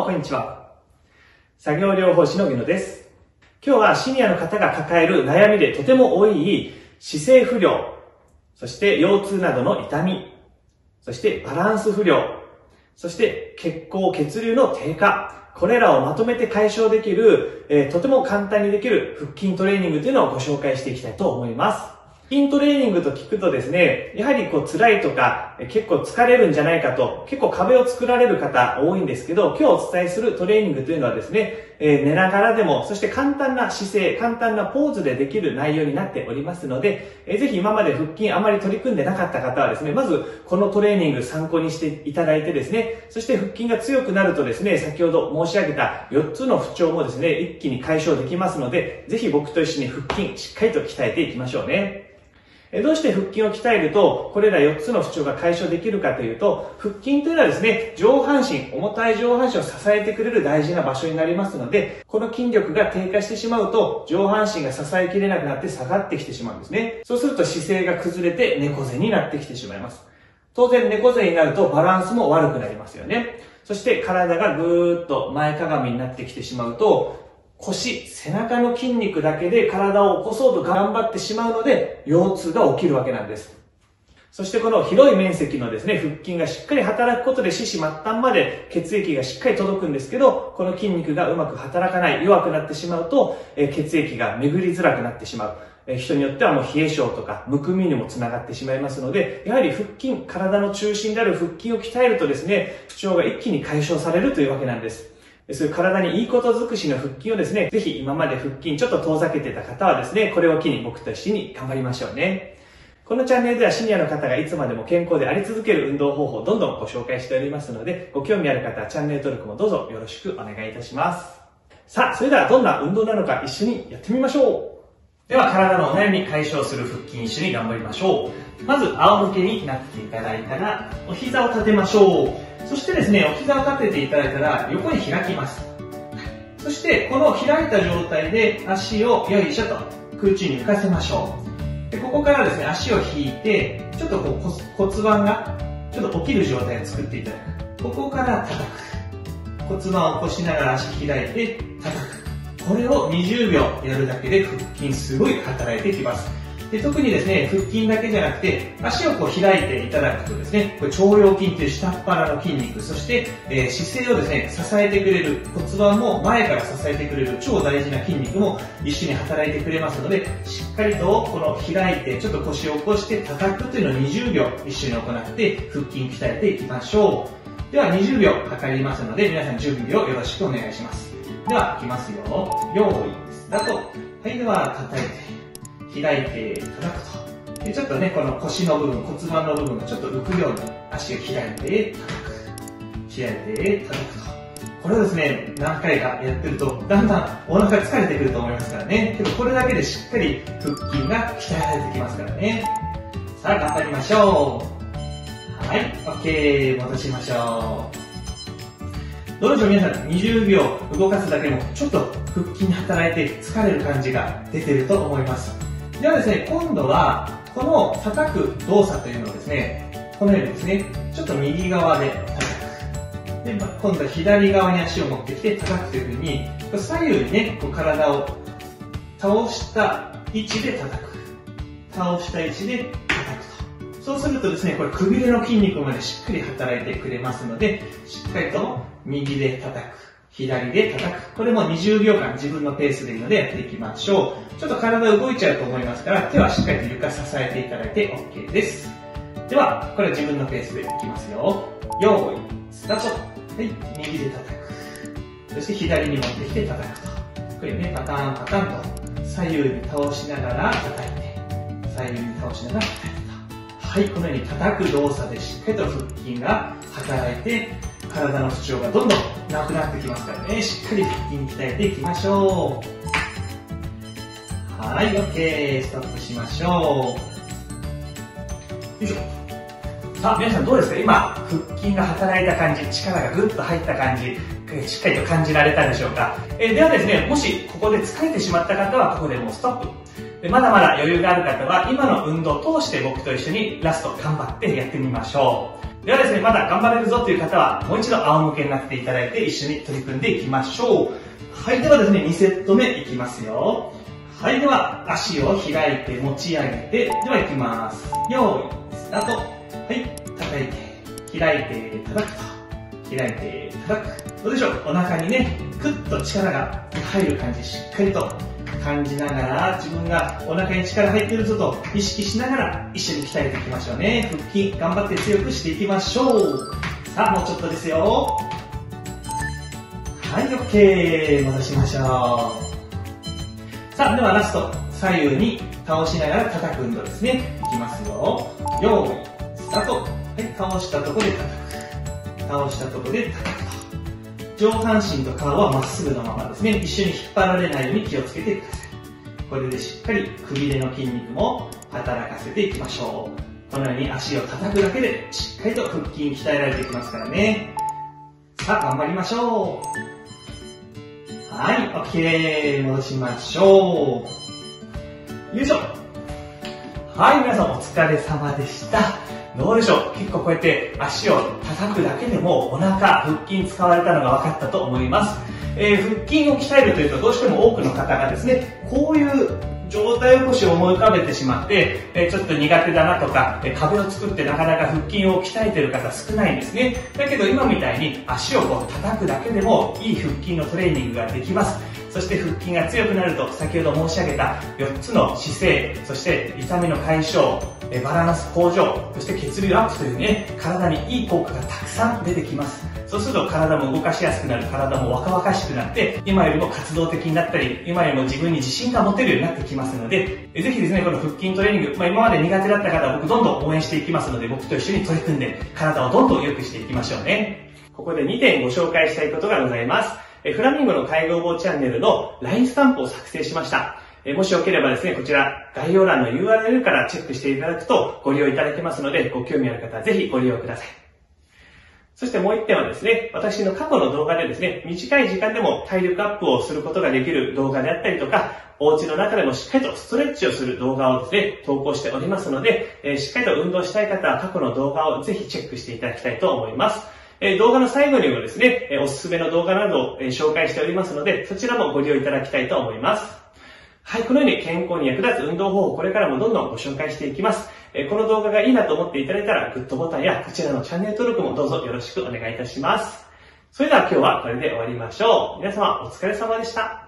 こんにちは。作業療法士の宇野です。今日はシニアの方が抱える悩みでとても多い姿勢不良、そして腰痛などの痛み、そしてバランス不良、そして血行・血流の低下、これらをまとめて解消できる、とても簡単にできる腹筋トレーニングというのをご紹介していきたいと思います。腹筋トレーニングと聞くとですね、やはり辛いとか、結構疲れるんじゃないかと、結構壁を作られる方多いんですけど、今日お伝えするトレーニングというのはですね、寝ながらでも、そして簡単な姿勢、簡単なポーズでできる内容になっておりますので、ぜひ今まで腹筋あまり取り組んでなかった方はですね、まずこのトレーニング参考にしていただいてですね、そして腹筋が強くなるとですね、先ほど申し上げた4つの不調もですね、一気に解消できますので、ぜひ僕と一緒に腹筋しっかりと鍛えていきましょうね。どうして腹筋を鍛えると、これら4つの不調が解消できるかというと、腹筋というのはですね、上半身、重たい上半身を支えてくれる大事な場所になりますので、この筋力が低下してしまうと、上半身が支えきれなくなって下がってきてしまうんですね。そうすると姿勢が崩れて猫背になってきてしまいます。当然猫背になるとバランスも悪くなりますよね。そして体がぐーっと前かがみになってきてしまうと、腰、背中の筋肉だけで体を起こそうと頑張ってしまうので、腰痛が起きるわけなんです。そしてこの広い面積のですね、腹筋がしっかり働くことで四肢末端まで血液がしっかり届くんですけど、この筋肉がうまく働かない、弱くなってしまうと、血液が巡りづらくなってしまう。人によってはもう冷え性とかむくみにもつながってしまいますので、やはり腹筋、体の中心である腹筋を鍛えるとですね、不調が一気に解消されるというわけなんです。そういう体にいいこと尽くしの腹筋をですね、ぜひ今まで腹筋ちょっと遠ざけてた方はですね、これを機に僕と一緒に頑張りましょうね。このチャンネルではシニアの方がいつまでも健康であり続ける運動方法をどんどんご紹介しておりますので、ご興味ある方はチャンネル登録もどうぞよろしくお願いいたします。さあ、それではどんな運動なのか一緒にやってみましょう。では体のお悩み解消する腹筋一緒に頑張りましょう。まず仰向けになっていただいたら、お膝を立てましょう。そしてですね、お膝を立てていただいたら横に開きます。そしてこの開いた状態で足をよいしょと空中に浮かせましょう。でここからですね、足を引いて、ちょっと骨盤がちょっと起きる状態を作っていただく。ここから叩く。骨盤を起こしながら足開いて叩く。これを20秒やるだけで腹筋すごい働いてきます。で特にですね、腹筋だけじゃなくて、足を開いていただくとですね、これ腸腰筋という下っ腹の筋肉、そして、姿勢をですね、支えてくれる骨盤も前から支えてくれる超大事な筋肉も一緒に働いてくれますので、しっかりとこの開いてちょっと腰を起こして叩くというのを20秒一緒に行って腹筋鍛えていきましょう。では20秒測りますので、皆さん準備をよろしくお願いします。では、いきますよ。用意スタート。はい、では叩いて開いて叩くと。でちょっとね、この腰の部分、骨盤の部分がちょっと浮くように足を開いて叩く。開いて叩くと。これをですね、何回かやってると、だんだんお腹疲れてくると思いますからね。けどこれだけでしっかり腹筋が鍛えられてきますからね。さあ、頑張りましょう。はい、OK。戻しましょう。どうでしょう皆さん、20秒動かすだけでもちょっと腹筋に働いて疲れる感じが出てると思います。ではですね、今度はこの叩く動作というのをですね、このようにですね、ちょっと右側で叩く。で、今度は左側に足を持ってきて叩くというふうに、左右にね、体を倒した位置で叩く。倒した位置で叩くと。そうするとですね、これくびれの筋肉までしっかり働いてくれますので、しっかりと右で叩く。左で叩く。これも20秒間自分のペースでいいのでやっていきましょう。ちょっと体動いちゃうと思いますから、手はしっかりと床支えていただいて OK です。では、これは自分のペースでいきますよ。用意、スタート。はい、右で叩く。そして左に持ってきて叩くと。これね、パターンパターンと左右に倒しながら叩いて、左右に倒しながら叩いてと。はい、このように叩く動作でしっかりと腹筋が働いて、体の不調がどんどんなくなってきますからね、しっかり腹筋鍛えていきましょう。はい、OK。ストップしましょう。よいしょ。さあ、皆さんどうですか？今、腹筋が働いた感じ、力がぐっと入った感じ、しっかりと感じられたでしょうか？ではですね、もしここで疲れてしまった方は、ここでもうストップ。でまだまだ余裕がある方は、今の運動を通して僕と一緒にラスト頑張ってやってみましょう。 ではですね、まだ頑張れるぞという方は、もう一度仰向けになっていただいて、一緒に取り組んでいきましょう。はい、ではですね、2セット目いきますよ。はい、では、足を開いて持ち上げて、では行きます。よーい、スタート。はい、叩いて、開いて、叩くと。開いて、叩く。どうでしょう？お腹にね、クッと力が入る感じ、しっかりと感じながら、自分がお腹に力入ってるぞと意識しながら一緒に鍛えていきましょうね。腹筋頑張って強くしていきましょう。さあ、もうちょっとですよ。はい、OK。戻しましょう。さあ、ではラスト、左右に倒しながら叩く運動ですね。いきますよ。よーい、スタート。はい、倒したところで叩く。倒したところで叩くと。上半身と顔はまっすぐのままですね。一緒に引っ張られないように気をつけてください。これでしっかりくびれの筋肉も働かせていきましょう。このように足を叩くだけでしっかりと腹筋鍛えられていきますからね。さあ、頑張りましょう。はい、OK。戻しましょう。よいしょ。はい、皆さんお疲れ様でした。どうでしょう？結構こうやって足を叩くだけでもお腹、腹筋使われたのが分かったと思います。腹筋を鍛えるというとどうしても多くの方がですね、こういう上体起こしを思い浮かべてしまって、ちょっと苦手だなとか、壁を作ってなかなか腹筋を鍛えている方少ないんですね。だけど今みたいに足をこう叩くだけでもいい腹筋のトレーニングができます。そして腹筋が強くなると、先ほど申し上げた4つの姿勢、そして痛みの解消、バランス向上、そして血流アップというね、体にいい効果がたくさん出てきます。そうすると体も動かしやすくなる、体も若々しくなって、今よりも活動的になったり、今よりも自分に自信が持てるようになってきますので、ぜひですね、この腹筋トレーニング、今まで苦手だった方は僕どんどん応援していきますので、僕と一緒に取り組んで、体をどんどん良くしていきましょうね。ここで2点ご紹介したいことがございます。フラミンゴの介護予防チャンネルの LINE スタンプを作成しました。もしよければですね、こちら概要欄の URL からチェックしていただくとご利用いただけますので、ご興味ある方はぜひご利用ください。そしてもう一点はですね、私の過去の動画でですね、短い時間でも体力アップをすることができる動画であったりとか、お家の中でもしっかりとストレッチをする動画をですね、投稿しておりますので、しっかりと運動したい方は過去の動画をぜひチェックしていただきたいと思います。動画の最後にもですね、おすすめの動画などを紹介しておりますので、そちらもご利用いただきたいと思います。はい、このように健康に役立つ運動方法、これからもどんどんご紹介していきます。この動画がいいなと思っていただいたら、グッドボタンやこちらのチャンネル登録もどうぞよろしくお願いいたします。それでは今日はこれで終わりましょう。皆様お疲れ様でした。